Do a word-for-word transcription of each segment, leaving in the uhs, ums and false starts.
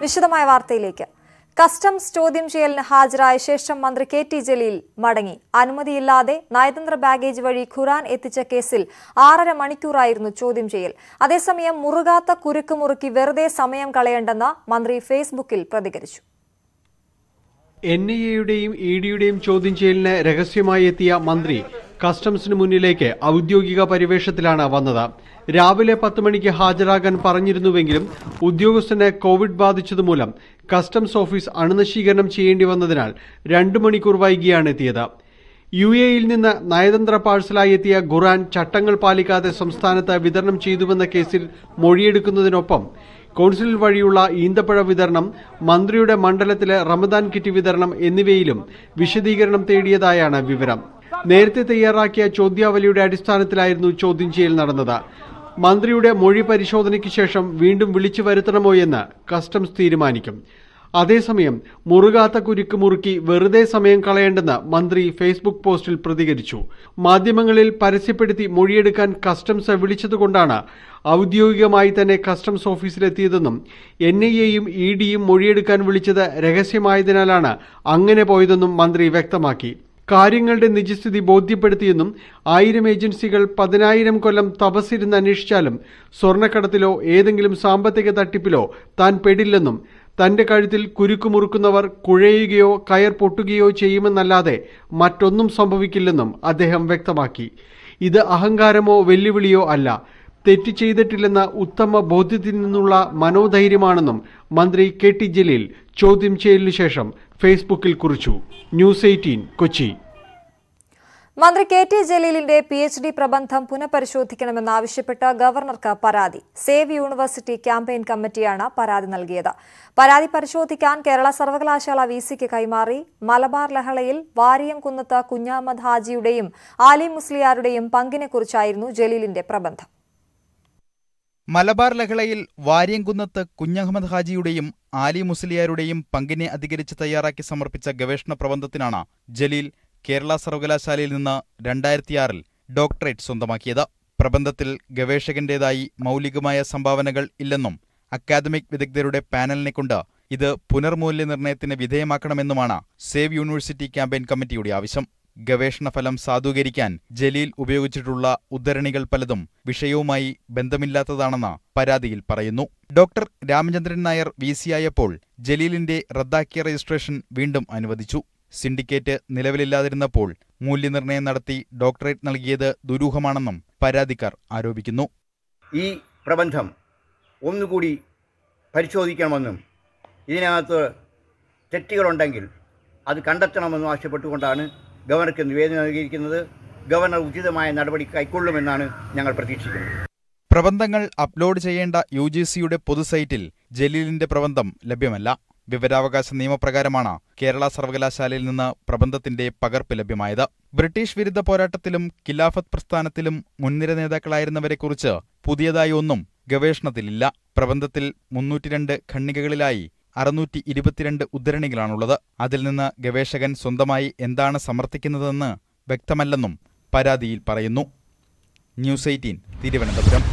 വിശദമായ വാർത്തയിലേക്ക്. കസ്റ്റംസ് ചോദ്യം ചെയ്യലിന് ഹാജരായ ശേഷം മന്ത്രി കെ ടി ജലീൽ മടങ്ങി. അനുമതിയില്ലാതെ നയതന്ത്ര ബാഗേജ് വഴി ഖുറാൻ എത്തിച്ച കേസിൽ ആറര മണിക്കൂറായിരുന്നു ചോദ്യം ചെയ്യൽ. അതേസമയം മുറുകാത്ത കുരുക്ക് മുറുക്കി വെറുതെ സമയം കളയേണ്ടെന്ന് മന്ത്രി ഫേസ്ബുക്കിൽ പ്രതികരിച്ചു. എൻ ഐ എയുടെയും ഇ ഡിയുടെയും ചോദ്യം ചെയ്യലിന് രഹസ്യമായി എത്തിയ മന്ത്രി കസ്റ്റംസിന് മുന്നിലേക്ക് ഔദ്യോഗിക പരിവേഷത്തിലാണ് വന്നത്. രാവിലെ പത്ത് മണിക്ക് ഹാജരാകാൻ പറഞ്ഞിരുന്നുവെങ്കിലും ഉദ്യോഗസ്ഥന് കോവിഡ് ബാധിച്ചതുമൂലം കസ്റ്റംസ് ഓഫീസ് അണുനശീകരണം ചെയ്യേണ്ടി വന്നതിനാൽ രണ്ടു മണിക്കൂർ വൈകിയാണ് എത്തിയത്. യു എയിൽ നിന്ന് നയതന്ത്ര പാഴ്സലായി എത്തിയ ഖുറാൻ ചട്ടങ്ങൾ പാലിക്കാതെ സംസ്ഥാനത്ത് വിതരണം ചെയ്തുവെന്ന കേസിൽ മൊഴിയെടുക്കുന്നതിനൊപ്പം കോൺസുലേറ്റ് വഴിയുള്ള ഈന്തപ്പഴ വിതരണം, മന്ത്രിയുടെ മണ്ഡലത്തിലെ റമദാൻ കിറ്റ് വിതരണം എന്നിവയിലും വിശദീകരണം തേടിയതായാണ് വിവരം. നേരത്തെ തയ്യാറാക്കിയ ചോദ്യാവലിയുടെ അടിസ്ഥാനത്തിലായിരുന്നു ചോദ്യം ചെയ്യൽ നടന്നത്. മന്ത്രിയുടെ മൊഴി പരിശോധനയ്ക്ക് ശേഷം വീണ്ടും വിളിച്ചു വരുത്തണമോ എന്ന് കസ്റ്റംസ് തീരുമാനിക്കും. അതേസമയം മുറുകാത്ത കുരുക്ക് മുറുക്കി വെറുതെ സമയം കളയേണ്ടെന്ന് മന്ത്രി ഫേസ്ബുക്ക് പോസ്റ്റിൽ പ്രതികരിച്ചു. മാധ്യമങ്ങളിൽ പരസ്യപ്പെടുത്തി മൊഴിയെടുക്കാൻ കസ്റ്റംസ് വിളിച്ചതുകൊണ്ടാണ് ഔദ്യോഗികമായി തന്നെ കസ്റ്റംസ് ഓഫീസിലെത്തിയതെന്നും എൻ ഐ എയും ഇ ഡിയും മൊഴിയെടുക്കാൻ വിളിച്ചത് രഹസ്യമായതിനാലാണ് അങ്ങനെ പോയതെന്നും മന്ത്രി വ്യക്തമാക്കി. കാര്യങ്ങളുടെ നിജസ്ഥിതി ബോധ്യപ്പെടുത്തിയെന്നും ആയിരം ഏജൻസികൾ പതിനായിരം കൊല്ലം തപസ്സിരുന്ന് അന്വേഷിച്ചാലും സ്വർണ്ണക്കടത്തിലോ ഏതെങ്കിലും സാമ്പത്തിക തട്ടിപ്പിലോ താൻ പെടില്ലെന്നും തന്റെ കഴുത്തിൽ കുരുക്കുമുറുക്കുന്നവർ കുഴയുകയോ കയർ പൊട്ടുകയോ ചെയ്യുമെന്നല്ലാതെ മറ്റൊന്നും സംഭവിക്കില്ലെന്നും അദ്ദേഹം വ്യക്തമാക്കി. ഇത് അഹങ്കാരമോ വെല്ലുവിളിയോ അല്ല, തെറ്റ് ചെയ്തിട്ടില്ലെന്ന ഉത്തമ ബോധ്യത്തിൽ നിന്നുള്ള മനോധൈര്യമാണെന്നും മന്ത്രി കെ ടി ജലീൽ ചോദ്യം ചെയ്യലിനു ശേഷം ഫേസ്ബുക്കിൽ കുറിച്ചു. News eighteen Kochi. മന്ത്രി കെ ടി ജലീലിന്റെ പി എച്ച് ഡി പ്രബന്ധം പുനഃപരിശോധിക്കണമെന്നാവശ്യപ്പെട്ട് ഗവർണർക്ക് പരാതി. സേവ് യൂണിവേഴ്സിറ്റി ക്യാമ്പയിൻ കമ്മിറ്റിയാണ് പരാതി നൽകിയത്. പരാതി പരിശോധിക്കാൻ കേരള സർവകലാശാല വി സിക്ക് കൈമാറി. മലബാർ ലഹളയിൽ വാരിയംകുന്നത്ത് കുഞ്ഞഹമ്മദ് ഹാജിയുടെയും ആലി മുസ്ലിയാരുടെയും പങ്കിനെക്കുറിച്ചായിരുന്നു ജലീലിന്റെ പ്രബന്ധം. മലബാർ ലഹളയിൽ വാരിയംകുന്നത്ത് കുഞ്ഞഹമ്മദ് ഹാജിയുടെയും ആലി മുസ്ലിയാരുടെയും പങ്കിനെ അധികരിച്ച് തയ്യാറാക്കി സമർപ്പിച്ച ഗവേഷണ പ്രബന്ധത്തിനാണ് ജലീൽ കേരള സർവകലാശാലയിൽ നിന്ന് രണ്ടായിരത്തിയാറിൽ ഡോക്ടറേറ്റ് സ്വന്തമാക്കിയത്. പ്രബന്ധത്തിൽ ഗവേഷകന്റേതായി മൗലികമായ സംഭാവനകൾ ഇല്ലെന്നും അക്കാദമിക് വിദഗ്ധരുടെ പാനലിനെക്കൊണ്ട് ഇത് പുനർമൂല്യനിർണ്ണയത്തിന് വിധേയമാക്കണമെന്നുമാണ് സേവ് യൂണിവേഴ്സിറ്റി ക്യാമ്പയിൻ കമ്മിറ്റിയുടെ ആവശ്യം. ഗവേഷണഫലം സാധൂകരിക്കാൻ ജലീൽ ഉപയോഗിച്ചിട്ടുള്ള ഉദ്ധരണികൾ പലതും വിഷയവുമായി ബന്ധമില്ലാത്തതാണെന്ന് പരാതിയിൽ പറയുന്നു. ഡോക്ടർ രാമചന്ദ്രൻ നായർ വി സിയായപ്പോൾ ജലീലിന്റെ റദ്ദാക്കിയ രജിസ്ട്രേഷൻ വീണ്ടും അനുവദിച്ചു. സിൻഡിക്കേറ്റ് നിലവിലില്ലാതിരുന്നപ്പോൾ മൂല്യനിർണ്ണയം നടത്തി ഡോക്ടറേറ്റ് നൽകിയത് ദുരൂഹമാണെന്നും പരാതിക്കാർ ആരോപിക്കുന്നു. ഈ പ്രബന്ധം ഒന്നുകൂടി പരിശോധിക്കണമെന്നും ഇതിനകത്ത് തെറ്റുകളുണ്ടെങ്കിൽ അത് കണ്ടെത്തണമെന്നും ആവശ്യപ്പെട്ടുകൊണ്ടാണ് ഗവർണർക്ക് നിവേദനം നൽകിയിരിക്കുന്നത്. ഗവർണർ ഉചിതമായ നടപടി കൈക്കൊള്ളുമെന്നാണ് ഞങ്ങൾ പ്രതീക്ഷിക്കുന്നത്. പ്രബന്ധങ്ങൾ അപ്ലോഡ് ചെയ്യേണ്ട യു ജി സിയുടെ പൊതുസൈറ്റിൽ ജലീലിന്റെ പ്രബന്ധം ലഭ്യമല്ല. വിവരാവകാശ നിയമപ്രകാരമാണ് കേരള സർവകലാശാലയിൽ നിന്ന് പ്രബന്ധത്തിന്റെ പകർപ്പ് ലഭ്യമായത്. ബ്രിട്ടീഷ് വിരുദ്ധ പോരാട്ടത്തിലും ഖിലാഫത്ത് പ്രസ്ഥാനത്തിലും മുൻനിര നേതാക്കളായിരുന്നവരെക്കുറിച്ച് പുതിയതായി ഒന്നും ഗവേഷണത്തിലില്ല. പ്രബന്ധത്തിൽ മുന്നൂറ്റിരണ്ട് ഖണ്ഡികകളിലായി അറുന്നൂറ്റി ഇരുപത്തിരണ്ട് ഉദ്ധരണികളാണുള്ളത്. അതിൽ നിന്ന് ഗവേഷകൻ സ്വന്തമായി എന്താണ് സമർത്ഥിക്കുന്നതെന്ന് വ്യക്തമല്ലെന്നും പരാതിയിൽ പറയുന്നു. News eighteen Thiruvananthapuram.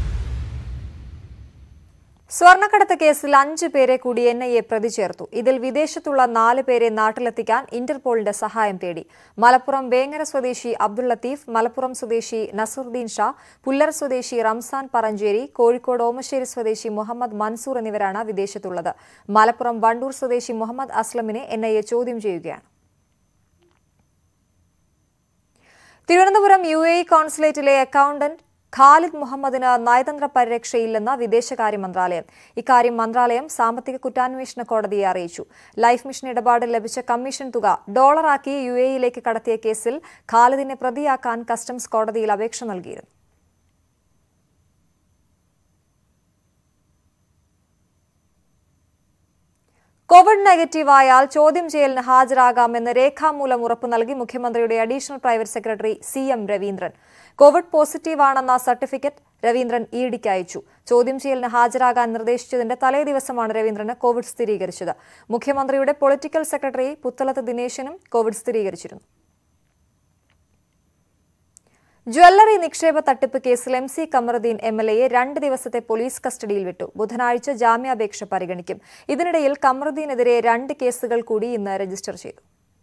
സ്വർണ്ണക്കടത്ത് കേസിൽ അഞ്ചു പേരെ കൂടി എൻ ഐ എ പ്രതി ചേർത്തു. ഇതിൽ വിദേശത്തുള്ള നാല് പേരെ നാട്ടിലെത്തിക്കാൻ ഇന്റർപോളിന്റെ സഹായം തേടി. മലപ്പുറം വേങ്ങര സ്വദേശി അബ്ദുൾ ലത്തീഫ്, മലപ്പുറം സ്വദേശി നസറുദ്ദീൻ ഷാ, പുല്ലർ സ്വദേശി റംസാൻ പറഞ്ചേരി, കോഴിക്കോട് ഓമശ്ശേരി സ്വദേശി മുഹമ്മദ് മൻസൂർ എന്നിവരാണ് വിദേശത്തുള്ളത്. മലപ്പുറം വണ്ടൂർ സ്വദേശി മുഹമ്മദ് അസ്ലമിനെ എൻ ഐ എ ചോദ്യം ചെയ്യുകയാണ്. തിരുവനന്തപുരം യു എ ഇ കോൺസുലേറ്റിലെ അക്കൌണ്ടന്റ് ഖാലിദ് മുഹമ്മദിന് നയതന്ത്ര പരിരക്ഷയില്ലെന്ന് വിദേശകാര്യ മന്ത്രാലയം. ഇക്കാര്യം മന്ത്രാലയം സാമ്പത്തിക കുറ്റാന്വേഷണ കോടതിയെ അറിയിച്ചു. ലൈഫ് മിഷൻ ഇടപാടിൽ ലഭിച്ച കമ്മീഷൻ തുക ഡോളറാക്കി യു എ ഇയിലേക്ക് കടത്തിയ കേസിൽ ഖാലിദിനെ പ്രതിയാക്കാൻ കസ്റ്റംസ് കോടതിയിൽ അപേക്ഷ നൽകിയിരുന്നു. കോവിഡ് നെഗറ്റീവായാൽ ചോദ്യം ചെയ്യലിന് ഹാജരാകാമെന്ന് രേഖാമൂലം ഉറപ്പു നൽകി മുഖ്യമന്ത്രിയുടെ additional private secretary C M Raveendran. Covid പോസിറ്റീവാണെന്ന സർട്ടിഫിക്കറ്റ് രവീന്ദ്രൻ ഇ ഡിക്ക് അയച്ചു. ചോദ്യം ചെയ്യലിന് ഹാജരാകാൻ നിർദ്ദേശിച്ചതിന്റെ തലേദിവസമാണ് രവീന്ദ്രന് കോവിഡ് സ്ഥിരീകരിച്ചത്. മുഖ്യമന്ത്രിയുടെ പൊളിറ്റിക്കൽ സെക്രട്ടറി പുത്തലത്ത് ദിനേശനും കോവിഡ് സ്ഥിരീകരിച്ചിരുന്നു. ജ്വല്ലറി നിക്ഷേപ തട്ടിപ്പ് കേസിൽ എം സി കമറുദ്ദീൻ എം എൽ എയെ രണ്ട് ദിവസത്തെ പോലീസ് കസ്റ്റഡിയിൽ വിട്ടു. ബുധനാഴ്ച ജാമ്യാപേക്ഷ പരിഗണിക്കും. ഇതിനിടയിൽ കമറുദ്ദീനെതിരെ രണ്ട് കേസുകൾ കൂടി ഇന്ന് രജിസ്റ്റർ ചെയ്തു.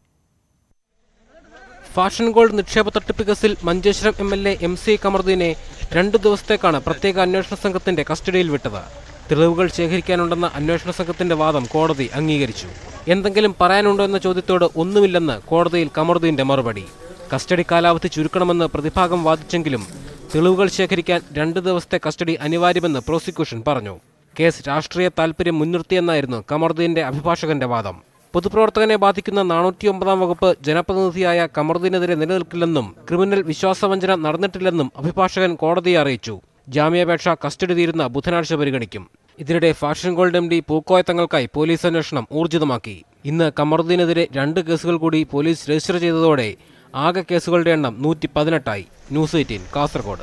ഫാഷൻ ഗോൾഡ് നിക്ഷേപ തട്ടിപ്പ് കേസിൽ Manjeshwaram M L A M C കമറുദ്ദീനെ രണ്ടു ദിവസത്തേക്കാണ് പ്രത്യേക അന്വേഷണ സംഘത്തിന്റെ കസ്റ്റഡിയിൽ വിട്ടത്. തെളിവുകൾ ശേഖരിക്കാനുണ്ടെന്ന അന്വേഷണ സംഘത്തിന്റെ വാദം കോടതി അംഗീകരിച്ചു. എന്തെങ്കിലും പറയാനുണ്ടോ എന്ന ചോദ്യത്തോട് ഒന്നുമില്ലെന്ന് കോടതിയിൽ കമറുദ്ദീന്റെ മറുപടി. കസ്റ്റഡി കാലാവധി ചുരുക്കണമെന്ന് പ്രതിഭാഗം വാദിച്ചെങ്കിലും തെളിവുകൾ ശേഖരിക്കാൻ രണ്ട് ദിവസത്തെ കസ്റ്റഡി അനിവാര്യമെന്ന് പ്രോസിക്യൂഷൻ പറഞ്ഞു. കേസ് രാഷ്ട്രീയ താൽപര്യം മുൻനിർത്തിയെന്നായിരുന്നു കമറുദ്ദീന്റെ അഭിഭാഷകന്റെ വാദം. പൊതുപ്രവർത്തകനെ ബാധിക്കുന്ന നാനൂറ്റിയൊമ്പതാം വകുപ്പ് ജനപ്രതിനിധിയായ കമറുദ്ദീനെതിരെ നിലനിൽക്കില്ലെന്നും ക്രിമിനൽ വിശ്വാസവഞ്ചന നടന്നിട്ടില്ലെന്നും അഭിഭാഷകൻ കോടതിയെ അറിയിച്ചു. ജാമ്യാപേക്ഷ കസ്റ്റഡി തീരുന്ന ബുധനാഴ്ച പരിഗണിക്കും. ഇതിനിടെ fashion gold M D Pookoya തങ്ങൾക്കായി പോലീസ് അന്വേഷണം ഊർജിതമാക്കി. ഇന്ന് കമറുദ്ദീനെതിരെ രണ്ട് കേസുകൾ കൂടി പോലീസ് രജിസ്റ്റർ ചെയ്തതോടെ ആകെ കേസുകളുടെ എണ്ണം നൂറ്റി പതിനെട്ടായി. News eighteen Kasaragod.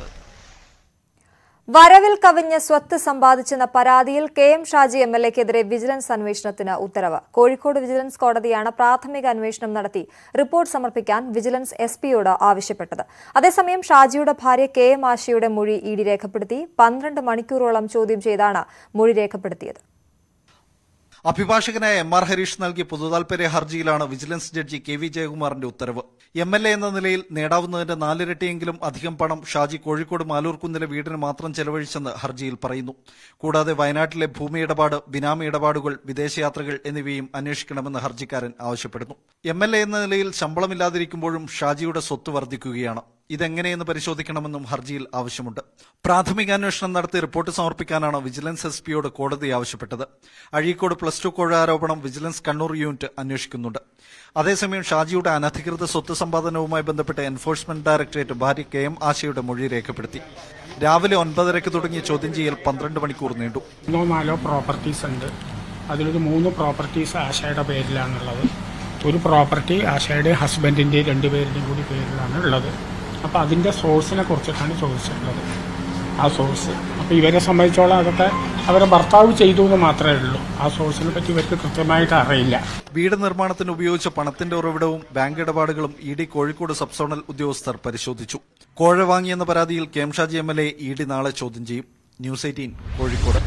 വരവിൽ കവിഞ്ഞ് സ്വത്ത് സമ്പാദിച്ചെന്ന പരാതിയിൽ K M Shaji M L എക്കെതിരെ വിജിലൻസ് അന്വേഷണത്തിന് ഉത്തരവ്. കോഴിക്കോട് വിജിലൻസ് കോടതിയാണ് പ്രാഥമിക അന്വേഷണം നടത്തി റിപ്പോർട്ട് സമർപ്പിക്കാൻ വിജിലൻസ് എസ് പിയോട് ആവശ്യപ്പെട്ടത്. അതേസമയം ഷാജിയുടെ ഭാര്യ കെ എം ആശയുടെ മൊഴി ഇ ഡി രേഖപ്പെടുത്തി. പന്ത്രണ്ട് മണിക്കൂറോളം ചോദ്യം ചെയ്താണ് മൊഴി രേഖപ്പെടുത്തിയത്. അഭിഭാഷകനായ എം ആർ ഹരീഷ് നൽകിയ പൊതുതാൽപര്യ ഹർജിയിലാണ് വിജിലൻസ് ജഡ്ജി കെ വി ജയകുമാറിന്റെ ഉത്തരവ്. എം എൽ എ എന്ന നിലയിൽ നേടാവുന്നതിന്റെ നാലിരട്ടിയെങ്കിലും അധികം പണം ഷാജി കോഴിക്കോട് മാലൂർക്കുന്നിലെ വീടിന് മാത്രം ചെലവഴിച്ചെന്ന് ഹർജിയിൽ പറയുന്നു. കൂടാതെ വയനാട്ടിലെ ഭൂമി ഇടപാട്, ബിനാമി ഇടപാടുകൾ, വിദേശയാത്രകൾ എന്നിവയും അന്വേഷിക്കണമെന്ന് ഹർജിക്കാരൻ ആവശ്യപ്പെടുന്നു. എം എൽ എ എന്ന നിലയിൽ ശമ്പളമില്ലാതിരിക്കുമ്പോഴും ഷാജിയുടെ സ്വത്ത് വർദ്ധിക്കുകയാണ്. ഇതെങ്ങനെയെന്ന് പരിശോധിക്കണമെന്നും ഹർജിയിൽ ആവശ്യമുണ്ട്. പ്രാഥമിക അന്വേഷണം നടത്തി റിപ്പോർട്ട് സമർപ്പിക്കാനാണ് വിജിലൻസ് എസ് പിയോട് കോടതി ആവശ്യപ്പെട്ടത്. അഴീക്കോട് പ്ലസ് ടു കോഴ ആരോപണം വിജിലൻസ് കണ്ണൂർ യൂണിറ്റ് അന്വേഷിക്കുന്നുണ്ട്. അതേസമയം ഷാജിയുടെ അനധികൃത സ്വത്ത് സമ്പാദനവുമായി ബന്ധപ്പെട്ട് എൻഫോഴ്സ്മെന്റ് ഡയറക്ടറേറ്റ് ഭാര്യ കെ എം ആശയുടെ മൊഴി രേഖപ്പെടുത്തി. രാവിലെ ഒൻപതരയ്ക്ക് തുടങ്ങിയ ചോദ്യം ചെയ്യൽ പന്ത്രണ്ട് മണിക്കൂർ നീണ്ടു. മൂന്നോ നാലോ പ്രോപ്പർട്ടീസ് ഉണ്ട്. അതിലൊരു മൂന്ന് പ്രോപ്പർട്ടീസ് ആശയുടെ പേരിലാണുള്ളത്. ഒരു പ്രോപ്പർട്ടി ആശയുടെ ഹസ്ബൻഡിന്റെ രണ്ടുപേരുടെയും കൂടി പേരിലാണ് ഉള്ളത്. അപ്പോൾ അതിൻ്റെ സോഴ്സിനെ കുറിച്ചിട്ടാണ് ചോദിച്ചിട്ടുള്ളത്. ആ സോഴ്സ് അപ്പോൾ ഇവരെ സംബന്ധിച്ചോളം അതൊക്കെ അവരെ ഭർത്താവ് ചെയ്തു എന്ന് മാത്രമേ ഉള്ളൂ. ആ സോഴ്സിനെ പറ്റി ഇവർക്ക് കൃത്യമായിട്ട് അറിയില്ല. വീട് നിർമ്മാണത്തിന് ഉപയോഗിച്ച പണത്തിന്റെ ഉറവിടവും ബാങ്ക് ഇടപാടുകളും E D Kozhikode sub zonal ഉദ്യോഗസ്ഥർ പരിശോധിച്ചു. കോഴ വാങ്ങിയെന്ന പരാതിയിൽ K M Shaji M L A E D നാളെ ചോദ്യം ചെയ്യും. News eighteen Kozhikode.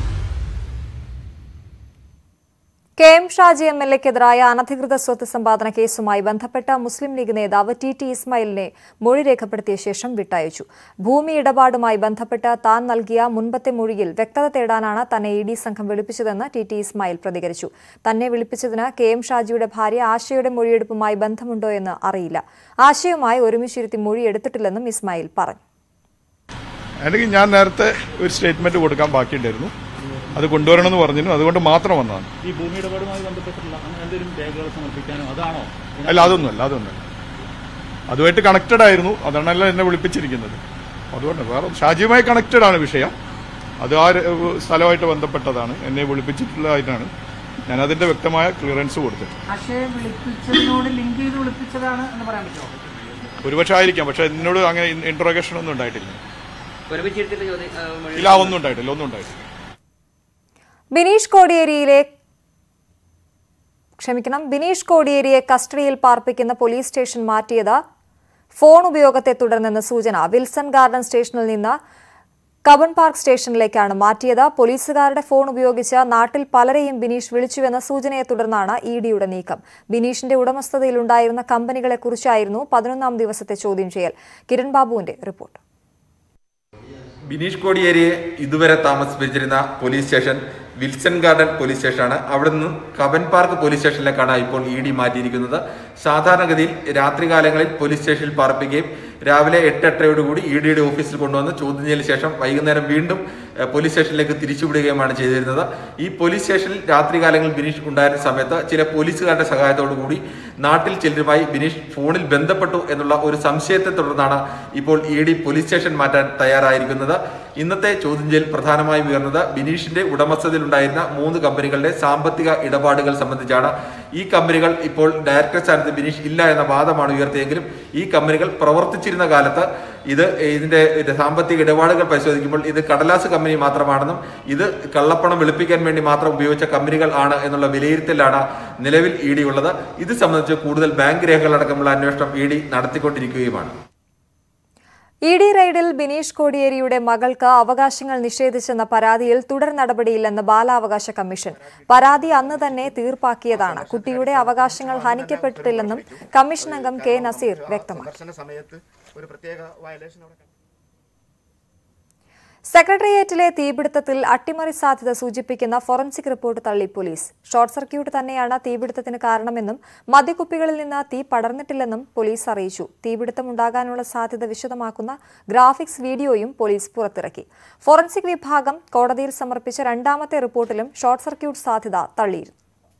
K M Shaji M L എക്കെതിരായ അനധികൃത സ്വത്ത് സമ്പാദന കേസുമായി ബന്ധപ്പെട്ട മുസ്ലിം ലീഗ് നേതാവ് ടി ടി ഇസ്മായിലിനെ മൊഴി രേഖപ്പെടുത്തിയ ശേഷം വിട്ടയച്ചു. ഭൂമി ഇടപാടുമായി ബന്ധപ്പെട്ട് താൻ നൽകിയ മുൻപത്തെ മൊഴിയിൽ വ്യക്തത തേടാനാണ് തന്നെ ഇ ഡി സംഘം വിളിപ്പിച്ചതെന്ന് ടി ടി ഇസ്മായിൽ പ്രതികരിച്ചു. തന്നെ വിളിപ്പിച്ചതിന് കെ എം ഷാജിയുടെ ഭാര്യ ആശയുടെ മൊഴിയെടുപ്പുമായി ബന്ധമുണ്ടോ എന്ന് അറിയില്ല. ആശയുമായി ഒരുമിച്ചിരുത്തി മൊഴിയെടുത്തിട്ടില്ലെന്നും ഇസ്മായിൽ പറഞ്ഞു. അല്ലെങ്കിൽ ഞാൻ നേരത്തെ ഒരു സ്റ്റേറ്റ്മെന്റ് കൊടുക്കാൻ ബാക്കിയുണ്ടായിരുന്നു, അത് കൊണ്ടുവരണമെന്ന് പറഞ്ഞിരുന്നു. അതുകൊണ്ട് മാത്രം വന്നതാണ്. ഈ ഭൂമി ഇടപാടുമായി ബന്ധപ്പെട്ടുള്ള എന്തെങ്കിലും രേഖകൾ സമർപ്പിക്കാനോ അതാണോ? അല്ല, അതൊന്നുമല്ല അതൊന്നുമല്ല അതുമായിട്ട് കണക്റ്റഡ് ആയിരുന്നു. അതാണല്ലോ എന്നെ വിളിപ്പിച്ചിരിക്കുന്നത്. അതുകൊണ്ട് വേറെ ഷാജിയുമായി കണക്റ്റഡ് ആണ് വിഷയം. അത് ആ സ്ഥലമായിട്ട് ബന്ധപ്പെട്ടതാണ്. എന്നെ വിളിപ്പിച്ചിട്ടുള്ളതായിട്ടാണ് ഞാൻ അതിന്റെ വ്യക്തമായ ക്ലിയറൻസ് കൊടുത്തത്. ഒരുപക്ഷെ ആയിരിക്കാം, പക്ഷെ എന്നോട് അങ്ങനെ ഇന്ററോഗേഷൻ ഒന്നും ഉണ്ടായിട്ടില്ല. ഇല്ല, ഒന്നും ഉണ്ടായിട്ടില്ല ഒന്നും ഉണ്ടായിട്ടില്ല ബിനീഷ് കോടിയേരിയിലെ ക്ഷമിക്കണം ബിനീഷ് കോടിയേരിയെ കസ്റ്റഡിയിൽ പാർപ്പിക്കുന്ന പോലീസ് സ്റ്റേഷൻ മാറ്റിയത് ഫോൺ ഉപയോഗത്തെ തുടർന്നെന്ന് സൂചന. വിൽസൺ ഗാർഡൻ സ്റ്റേഷനിൽ നിന്ന് കബൺ പാർക്ക് സ്റ്റേഷനിലേക്കാണ് മാറ്റിയത്. പോലീസുകാരുടെ ഫോൺ ഉപയോഗിച്ച് നാട്ടിൽ പലരെയും ബിനീഷ് വിളിച്ചുവെന്ന സൂചനയെ തുടർന്നാണ് ഇ ഡിയുടെ നീക്കം. ബിനീഷിന്റെ ഉടമസ്ഥതയിലുണ്ടായിരുന്ന കമ്പനികളെക്കുറിച്ചായിരുന്നു പതിനൊന്നാം ദിവസത്തെ ചോദ്യം ചെയ്യൽ. കിരൺ ബാബുവിന്റെ റിപ്പോർട്ട്. ബിനീഷ് കോടിയേരിയെ ഇതുവരെ താമസിപ്പിച്ചിരുന്ന police station Wilson garden police സ്റ്റേഷനാണ്. അവിടെ നിന്ന് കബൻ പാർക്ക് പോലീസ് സ്റ്റേഷനിലേക്കാണ് ഇപ്പോൾ ഇ ഡി മാറ്റിയിരിക്കുന്നത്. സാധാരണഗതിയിൽ രാത്രികാലങ്ങളിൽ പോലീസ് സ്റ്റേഷനിൽ പാർപ്പിക്കുകയും രാവിലെ എട്ട് എട്ടരയോടുകൂടി ഇ ഡിയുടെ ഓഫീസിൽ കൊണ്ടുവന്ന് ചോദ്യം ചെയ്യലിന് ശേഷം വൈകുന്നേരം വീണ്ടും പോലീസ് സ്റ്റേഷനിലേക്ക് തിരിച്ചുവിടുകയുമാണ് ചെയ്തിരുന്നത്. ഈ പോലീസ് സ്റ്റേഷനിൽ രാത്രികാലങ്ങളിൽ ബിനീഷ് ഉണ്ടായിരുന്ന സമയത്ത് ചില പോലീസുകാരുടെ സഹായത്തോടു കൂടി നാട്ടിൽ ചിലരുമായി ബിനീഷ് ഫോണിൽ ബന്ധപ്പെട്ടു എന്നുള്ള ഒരു സംശയത്തെ തുടർന്നാണ് ഇപ്പോൾ ഇ ഡി പോലീസ് സ്റ്റേഷൻ മാറ്റാൻ തയ്യാറായിരിക്കുന്നത്. ഇന്നത്തെ ചോദ്യം ചെയ്യൽ പ്രധാനമായും ഉയർന്നത് ബിനീഷിന്റെ ഉടമസ്ഥതയിലുണ്ടായിരുന്ന മൂന്ന് കമ്പനികളുടെ സാമ്പത്തിക ഇടപാടുകൾ സംബന്ധിച്ചാണ്. ഈ കമ്പനികൾ ഇപ്പോൾ ഡയറക്ടർ സ്ഥാനത്ത് ബിനീഷ് ഇല്ല എന്ന വാദമാണ് ഉയർത്തിയെങ്കിലും ഈ കമ്പനികൾ പ്രവർത്തിച്ചിരുന്ന കാലത്ത് ഇത് ഇതിന്റെ സാമ്പത്തിക ഇടപാടുകൾ പരിശോധിക്കുമ്പോൾ ഇത് കടലാസ് കമ്പനി മാത്രമാണെന്നും ഇത് കള്ളപ്പണം വെളുപ്പിക്കാൻ വേണ്ടി മാത്രം ഉപയോഗിച്ച കമ്പനികൾ ആണ് എന്നുള്ള വിലയിരുത്തലാണ് നിലവിൽ ഇ ഡി ഉള്ളത്. ഇത് സംബന്ധിച്ച് കൂടുതൽ ബാങ്ക് രേഖകളടക്കമുള്ള അന്വേഷണം ഇ ഡി നടത്തിക്കൊണ്ടിരിക്കുകയുമാണ്. ഇ ഡി റെയ്ഡിൽ ബിനീഷ് കോടിയേരിയുടെ മകൾക്ക് അവകാശങ്ങൾ നിഷേധിച്ചെന്ന പരാതിയിൽ തുടർ നടപടിയില്ലെന്ന് ബാലാവകാശ കമ്മീഷൻ. പരാതി അന്ന് തന്നെ തീർപ്പാക്കിയതാണ്. കുട്ടിയുടെ അവകാശങ്ങൾ ഹനിക്കപ്പെട്ടിട്ടില്ലെന്നും കമ്മീഷൻ അംഗം കെ നസീർ വ്യക്തമാക്കി. സെക്രട്ടേറിയറ്റിലെ തീപിടുത്തത്തിൽ അട്ടിമറി സാധ്യത സൂചിപ്പിക്കുന്ന ഫോറൻസിക് റിപ്പോർട്ട് തള്ളി പോലീസ്. ഷോർട്ട് സർക്യൂട്ട് തന്നെയാണ് തീപിടുത്തത്തിന് കാരണമെന്നും മദ്യക്കുപ്പികളിൽ നിന്ന് തീ പടർന്നിട്ടില്ലെന്നും പോലീസ് അറിയിച്ചു. തീപിടുത്തമുണ്ടാകാനുള്ള സാധ്യത വിശദമാക്കുന്ന ഗ്രാഫിക്സ് വീഡിയോയും പോലീസ് പുറത്തിറക്കി. ഫോറൻസിക് വിഭാഗം കോടതിയിൽ സമർപ്പിച്ച രണ്ടാമത്തെ റിപ്പോർട്ടിലും ഷോർട്ട് സർക്യൂട്ട് സാധ്യത തള്ളിയിരുന്നു.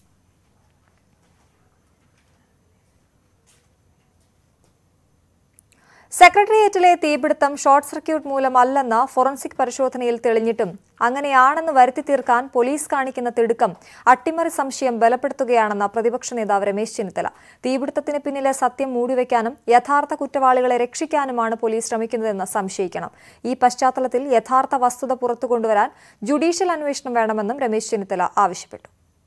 സെക്രട്ടേറിയറ്റിലെ തീപിടുത്തം ഷോർട്ട് സർക്യൂട്ട് മൂലമല്ലെന്ന് ഫോറൻസിക് പരിശോധനയിൽ തെളിഞ്ഞിട്ടും അങ്ങനെയാണെന്ന് വരുത്തി തീർക്കാൻ പോലീസ് കാണിക്കുന്ന തിടുക്കം അട്ടിമറി സംശയം ബലപ്പെടുത്തുകയാണെന്ന് പ്രതിപക്ഷ നേതാവ് രമേശ് ചെന്നിത്തല. തീപിടുത്തത്തിന് പിന്നിലെ സത്യം മൂടിവെക്കാനും യഥാർത്ഥ കുറ്റവാളികളെ രക്ഷിക്കാനുമാണ് പോലീസ് ശ്രമിക്കുന്നതെന്ന് സംശയിക്കണം. ഈ പശ്ചാത്തലത്തിൽ യഥാർത്ഥ വസ്തുത പുറത്തുകൊണ്ടുവരാൻ ജുഡീഷ്യൽ അന്വേഷണം വേണമെന്നും രമേശ് ചെന്നിത്തല ആവശ്യപ്പെട്ടു.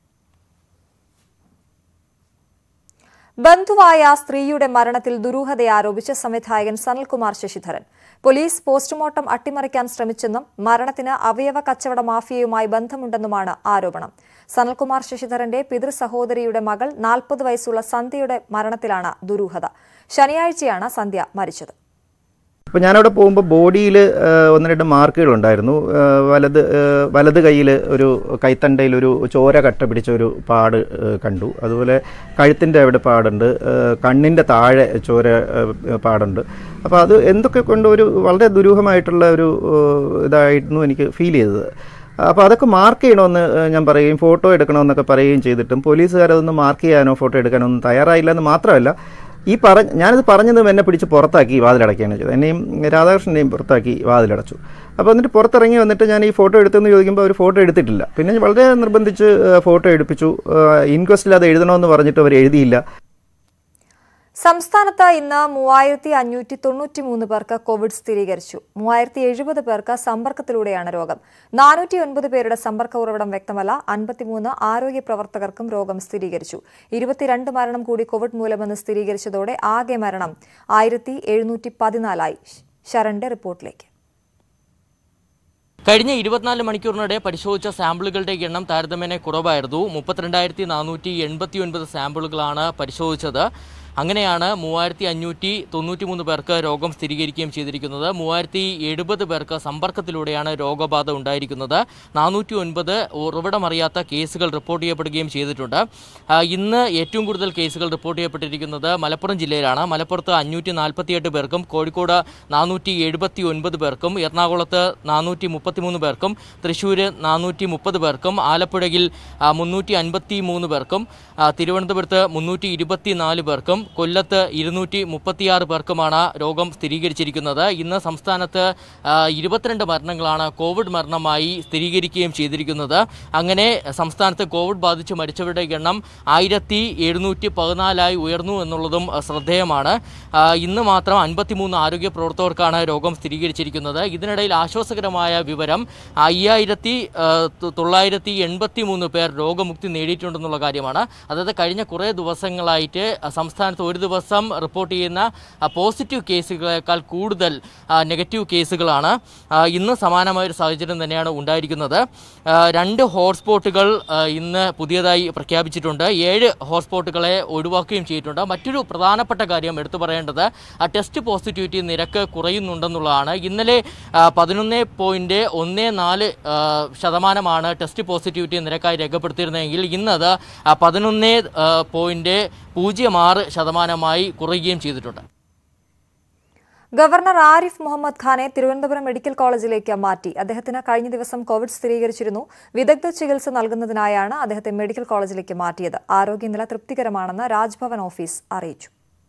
ബന്ധുവായ സ്ത്രീയുടെ മരണത്തിൽ ദുരൂഹത ആരോപിച്ച് സംവിധായകൻ സനൽകുമാർ ശശിധരൻ. പോലീസ് പോസ്റ്റ്മോർട്ടം അട്ടിമറിക്കാൻ ശ്രമിച്ചെന്നും മരണത്തിന് അവയവ കച്ചവട മാഫിയയുമായി ബന്ധമുണ്ടെന്നുമാണ് ആരോപണം. സനൽകുമാർ ശശിധരന്റെ പിതൃ സഹോദരിയുടെ മകൾ നാൽപ്പത് വയസ്സുള്ള സന്ധ്യയുടെ മരണത്തിലാണ് ദുരൂഹത. ശനിയാഴ്ചയാണ് സന്ധ്യ മരിച്ചത്. അപ്പോൾ ഞാനവിടെ പോകുമ്പോൾ ബോഡിയിൽ ഒന്ന് രണ്ട് മാർക്കുകളുണ്ടായിരുന്നു. വലത് വലത് കൈയിൽ ഒരു കൈത്തണ്ടയിൽ ഒരു ചോര കട്ട പിടിച്ച ഒരു പാട് കണ്ടു. അതുപോലെ കഴുത്തിൻ്റെ അവിടെ പാടുണ്ട്, കണ്ണിൻ്റെ താഴെ ചോര പാടുണ്ട്. അപ്പോൾ അത് എന്തൊക്കെ കൊണ്ട് ഒരു വളരെ ദുരൂഹമായിട്ടുള്ള ഒരു ഇതായിരുന്നു എനിക്ക് ഫീൽ ചെയ്തത്. അപ്പോൾ അതൊക്കെ മാർക്ക് ചെയ്യണമെന്ന് ഞാൻ പറയുകയും ഫോട്ടോ എടുക്കണമെന്നൊക്കെ പറയുകയും ചെയ്തിട്ടും പോലീസുകാരതൊന്നും മാർക്ക് ചെയ്യാനോ ഫോട്ടോ എടുക്കാനോ ഒന്നും തയ്യാറായില്ല എന്ന് മാത്രമല്ല, ഈ പറ ഞാനിത് പറഞ്ഞതും എന്നെ പിടിച്ച് പുറത്താക്കി വാതിലടക്കുകയാണ് ചെയ്തത്. എന്നെയും രാധാകൃഷ്ണനെയും പുറത്താക്കി വാതിലടച്ചു. അപ്പോൾ എന്നിട്ട് പുറത്തിറങ്ങി വന്നിട്ട് ഞാൻ ഈ ഫോട്ടോ എടുത്തെന്ന് ചോദിക്കുമ്പോൾ അവർ ഫോട്ടോ എടുത്തിട്ടില്ല. പിന്നെ വളരെ നിർബന്ധിച്ച് ഫോട്ടോ എടുപ്പിച്ചു. ഇൻക്വസ്റ്റിൽ അത് എഴുതണമെന്ന് പറഞ്ഞിട്ട് അവർ എഴുതിയില്ല. സംസ്ഥാനത്ത് ഇന്ന് മൂവായിരത്തി അഞ്ഞൂറ്റി തൊണ്ണൂറ്റി മൂന്ന് പേർക്ക് കോവിഡ് സ്ഥിരീകരിച്ചു. മൂവായിരത്തി എഴുപത് പേർക്ക് സമ്പർക്കത്തിലൂടെയാണ് രോഗം. നാനൂറ്റി ഒൻപത് പേരുടെ സമ്പർക്ക ഉറവിടം വ്യക്തമല്ല. അൻപത്തിമൂന്ന് ആരോഗ്യ പ്രവർത്തകർക്കും രോഗം സ്ഥിരീകരിച്ചു. ഇരുപത്തിരണ്ട് മരണം കൂടി കോവിഡ് മൂലമെന്ന് സ്ഥിരീകരിച്ചതോടെ ആകെ മരണം ആയിരത്തി എഴുന്നൂറ്റി പതിനാലായി. ശരണിന്റെ റിപ്പോർട്ടിലേക്ക്. കഴിഞ്ഞ ഇരുപത്തിനാല് മണിക്കൂറിനിടെ പരിശോധിച്ച സാമ്പിളുകളുടെ എണ്ണം താരതമ്യേന കുറവായിരുന്നു. മുപ്പത്തിരണ്ടായിരത്തി നാനൂറ്റി എൺപത്തി ഒൻപത് സാമ്പിളുകളാണ് പരിശോധിച്ചത്. അങ്ങനെയാണ് മൂവായിരത്തി അഞ്ഞൂറ്റി തൊണ്ണൂറ്റി മൂന്ന് പേർക്ക് രോഗം സ്ഥിരീകരിക്കുകയും ചെയ്തിരിക്കുന്നത്. മൂവായിരത്തി എഴുപത് പേർക്ക് സമ്പർക്കത്തിലൂടെയാണ് രോഗബാധ ഉണ്ടായിരിക്കുന്നത്. നാനൂറ്റി ഒൻപത് ഉറവിടമറിയാത്ത കേസുകൾ റിപ്പോർട്ട് ചെയ്യപ്പെടുകയും ചെയ്തിട്ടുണ്ട്. ഇന്ന് ഏറ്റവും കൂടുതൽ കേസുകൾ റിപ്പോർട്ട് ചെയ്യപ്പെട്ടിരിക്കുന്നത് മലപ്പുറം ജില്ലയിലാണ്. മലപ്പുറത്ത് അഞ്ഞൂറ്റി നാൽപ്പത്തിയെട്ട് പേർക്കും കോഴിക്കോട് നാനൂറ്റി എഴുപത്തി ഒൻപത് പേർക്കും എറണാകുളത്ത് നാനൂറ്റി മുപ്പത്തിമൂന്ന് പേർക്കും തൃശ്ശൂർ നാനൂറ്റി മുപ്പത് പേർക്കും ആലപ്പുഴയിൽ മുന്നൂറ്റി അൻപത്തി മൂന്ന് പേർക്കും തിരുവനന്തപുരത്ത് മുന്നൂറ്റി ഇരുപത്തി നാല് പേർക്കും കൊല്ലത്ത് ഇരുന്നൂറ്റി മുപ്പത്തിയാറ് പേർക്കുമാണ് രോഗം സ്ഥിരീകരിച്ചിരിക്കുന്നത്. ഇന്ന് സംസ്ഥാനത്ത് ഇരുപത്തിരണ്ട് മരണങ്ങളാണ് കോവിഡ് മരണമായി സ്ഥിരീകരിക്കുകയും ചെയ്തിരിക്കുന്നത്. അങ്ങനെ സംസ്ഥാനത്ത് കോവിഡ് ബാധിച്ച് മരിച്ചവരുടെ എണ്ണം ആയിരത്തി എഴുന്നൂറ്റി പതിനാലായി ഉയർന്നു എന്നുള്ളതും ശ്രദ്ധേയമാണ്. ഇന്ന് മാത്രം അൻപത്തിമൂന്ന് ആരോഗ്യ പ്രവർത്തകർക്കാണ് രോഗം സ്ഥിരീകരിച്ചിരിക്കുന്നത്. ഇതിനിടയിൽ ആശ്വാസകരമായ വിവരം അയ്യായിരത്തി തൊള്ളായിരത്തി എൺപത്തി മൂന്ന് പേർ രോഗമുക്തി നേടിയിട്ടുണ്ടെന്നുള്ള കാര്യമാണ്. അതായത് കഴിഞ്ഞ കുറേ ദിവസങ്ങളായിട്ട് സംസ്ഥാനത്ത് ഒരു ദിവസം റിപ്പോർട്ട് ചെയ്യുന്ന പോസിറ്റീവ് കേസുകളേക്കാൾ കൂടുതൽ നെഗറ്റീവ് കേസുകളാണ്. ഇന്ന് സമാനമായൊരു സാഹചര്യം തന്നെയാണ് ഉണ്ടായിരിക്കുന്നത്. രണ്ട് ഹോട്ട്സ്പോട്ടുകൾ ഇന്ന് പുതിയതായി പ്രഖ്യാപിച്ചിട്ടുണ്ട്. ഏഴ് ഹോട്ട്സ്പോട്ടുകളെ ഒഴിവാക്കുകയും ചെയ്തിട്ടുണ്ട്. മറ്റൊരു പ്രധാനപ്പെട്ട കാര്യം എടുത്തു പറയേണ്ടത് ടെസ്റ്റ് പോസിറ്റിവിറ്റി നിരക്ക് കുറയുന്നുണ്ടെന്നുള്ളതാണ്. ഇന്നലെ പതിനൊന്ന് പോയിന്റ് ഒന്ന് നാല് ശതമാനമാണ് ടെസ്റ്റ് പോസിറ്റിവിറ്റി നിരക്കായി രേഖപ്പെടുത്തിയിരുന്നതെങ്കിൽ ഇന്നത് പതിനൊന്ന് പോയിന്റ് പൂജ്യം ആറ് ശതമാനമായി കുറയുകയും ചെയ്തിട്ടുണ്ട്. ഗവർണർ ആരിഫ് മുഹമ്മദ് ഖാനെ തിരുവനന്തപുരം മെഡിക്കൽ കോളേജിലേക്ക് മാറ്റി. അദ്ദേഹത്തിന് കഴിഞ്ഞ ദിവസം കോവിഡ് സ്ഥിരീകരിച്ചിരുന്നു. വിദഗ്ധ ചികിത്സ നൽകുന്നതിനായാണ് അദ്ദേഹത്തെ മെഡിക്കൽ കോളേജിലേക്ക് മാറ്റിയത്. ആരോഗ്യനില തൃപ്തികരമാണെന്ന് രാജ്ഭവൻ ഓഫീസ് അറിയിച്ചു.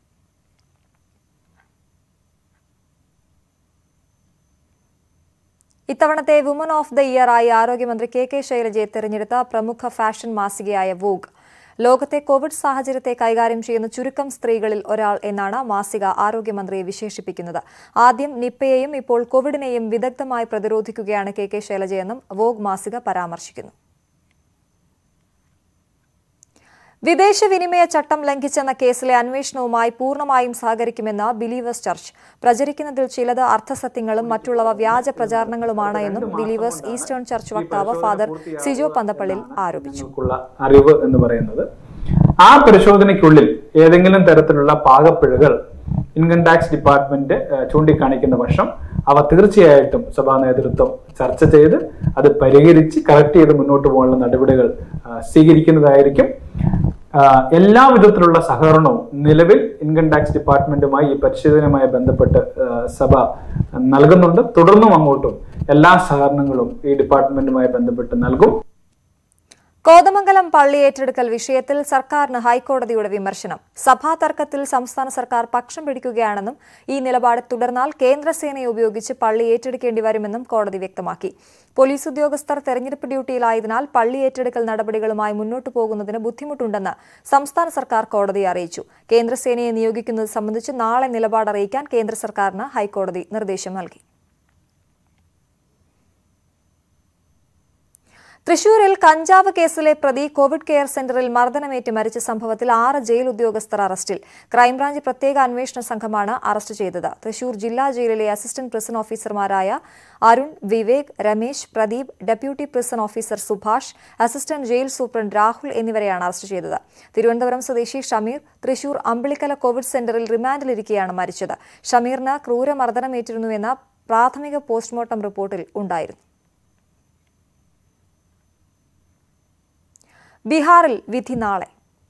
ഇത്തവണത്തെ വുമൺ ഓഫ് ദ ഇയർ ആയി ആരോഗ്യമന്ത്രി കെ കെ ശൈലജയെ തെരഞ്ഞെടുത്ത പ്രമുഖ ഫാഷൻ മാസികയായ വോഗ്. ലോകത്തെ കോവിഡ് സാഹചര്യത്തെ കൈകാര്യം ചെയ്യുന്ന ചുരുക്കം സ്ത്രീകളിൽ ഒരാൾ എന്നാണ് മാസിക ആരോഗ്യമന്ത്രിയെ വിശേഷിപ്പിക്കുന്നത്. ആദ്യം നിപ്പയെയും ഇപ്പോൾ കോവിഡിനെയും വിദഗ്ധമായി പ്രതിരോധിക്കുകയാണ് കെ കെ ശൈലജയെന്നും വോഗ് മാസിക പരാമർശിക്കുന്നു. വിദേശ വിനിമയ ചട്ടം ലംഘിച്ചെന്ന കേസിലെ അന്വേഷണവുമായി പൂർണ്ണമായും സഹകരിക്കുമെന്ന് ബിലീവേഴ്സ് ചർച്ച്. പ്രചരിക്കുന്നതിൽ ചിലത് അർത്ഥസത്യങ്ങളും മറ്റുള്ളവ വ്യാജ പ്രചാരണങ്ങളുമാണ് എന്നും ബിലീവേഴ്സ് ഈസ്റ്റേൺ ചർച്ച് വക്താവ് ഫാദർ സിജോ പന്തപ്പള്ളിൽ ആരോപിച്ചു. അറിവ് എന്ന് പറയുന്നത് ആ പരിശോധനയ്ക്കുള്ളിൽ ഏതെങ്കിലും തരത്തിലുള്ള പാകപ്പിഴകൾ ഇൻകം ടാക്സ് ഡിപ്പാർട്ട്മെന്റ് ചൂണ്ടിക്കാണിക്കുന്ന പക്ഷം അവ തീർച്ചയായിട്ടും സഭാ നേതൃത്വം ചർച്ച ചെയ്ത് അത് പരിഹരിച്ച് കറക്റ്റ് ചെയ്ത് മുന്നോട്ട് പോകാനുള്ള നടപടികൾ സ്വീകരിക്കുന്നതായിരിക്കും. എല്ലാ വിധത്തിലുള്ള സഹകരണവും നിലവിൽ ഇൻകം ടാക്സ് ഡിപ്പാർട്ട്മെന്റുമായി ഈ പരിശോധനയുമായി ബന്ധപ്പെട്ട് സഭ നൽകുന്നുണ്ട്. തുടർന്നും അങ്ങോട്ടും എല്ലാ സഹകരണങ്ങളും ഈ ഡിപ്പാർട്ട്മെന്റുമായി ബന്ധപ്പെട്ട് നൽകും. കോതമംഗലം പള്ളി ഏറ്റെടുക്കൽ വിഷയത്തിൽ സർക്കാരിന് ഹൈക്കോടതിയുടെ വിമർശനം. സഭാ തർക്കത്തിൽ സംസ്ഥാന സർക്കാർ പക്ഷം പിടിക്കുകയാണെന്നും ഈ നിലപാട് തുടർന്നാൽ കേന്ദ്രസേനയെ ഉപയോഗിച്ച് പള്ളി ഏറ്റെടുക്കേണ്ടി വരുമെന്നും കോടതി വ്യക്തമാക്കി. പോലീസ് ഉദ്യോഗസ്ഥർ തെരഞ്ഞെടുപ്പ് ഡ്യൂട്ടിയിലായതിനാൽ പള്ളി ഏറ്റെടുക്കൽ നടപടികളുമായി മുന്നോട്ടു പോകുന്നതിന് ബുദ്ധിമുട്ടുണ്ടെന്ന് സംസ്ഥാന സർക്കാർ കോടതിയെ അറിയിച്ചു. കേന്ദ്രസേനയെ നിയോഗിക്കുന്നത് സംബന്ധിച്ച് നാളെ നിലപാട് അറിയിക്കാൻ കേന്ദ്ര സർക്കാരിന് ഹൈക്കോടതി നിർദ്ദേശം നൽകി. തൃശൂരിൽ കഞ്ചാവ് കേസിലെ പ്രതി കോവിഡ് കെയർ സെന്ററിൽ മർദ്ദനമേറ്റ് മരിച്ച സംഭവത്തിൽ ആറ് ജയിൽ ഉദ്യോഗസ്ഥർ അറസ്റ്റിൽ. ക്രൈംബ്രാഞ്ച് പ്രത്യേക അന്വേഷണ സംഘമാണ് അറസ്റ്റ് ചെയ്തത്. തൃശൂർ ജില്ലാ ജയിലിലെ അസിസ്റ്റന്റ് പ്രിസൺ ഓഫീസർമാരായ Arun, Vivek, Ramesh, Pradeep, deputy prison officer Subhash, assistant jail superintendent Rahul എന്നിവരെയാണ് അറസ്റ്റ് ചെയ്തത്. തിരുവനന്തപുരം സ്വദേശി ഷമീർ തൃശൂർ അമ്പിളിക്കല കോവിഡ് സെന്ററിൽ റിമാൻഡിലിരിക്കെയാണ് മരിച്ചത്. ഷമീറിന് ക്രൂരമർദ്ദനമേറ്റിരുന്നുവെന്ന പ്രാഥമിക പോസ്റ്റ്മോർട്ടം റിപ്പോർട്ടിൽ ഉണ്ടായിരുന്നു. ബീഹാറിൽ വിധി നാളെ.